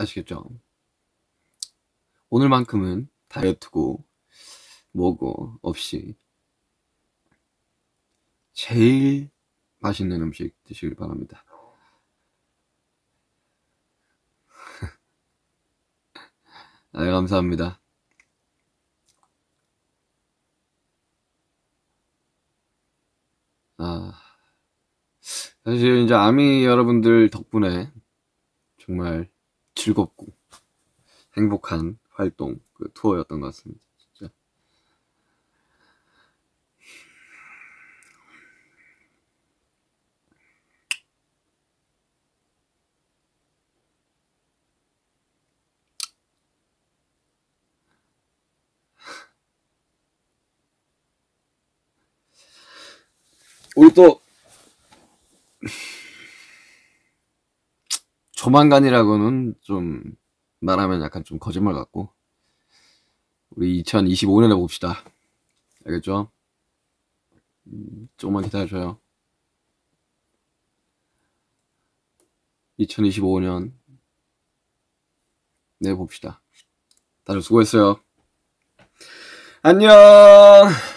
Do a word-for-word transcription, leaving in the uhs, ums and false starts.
아시겠죠? 오늘만큼은 다이어트고 뭐고 없이 제일 맛있는 음식 드시길 바랍니다. 네, 감사합니다. 아, 사실 이제 아미 여러분들 덕분에 정말 즐겁고 행복한 활동, 그 투어였던 것 같습니다. 진짜. 우리 또 조만간이라고는 좀 말하면 약간 좀 거짓말 같고 우리 이천이십오 년에 봅시다. 알겠죠? 음, 조금만 기다려줘요. 이천이십오 년 내 봅시다. 다들 수고했어요. 안녕.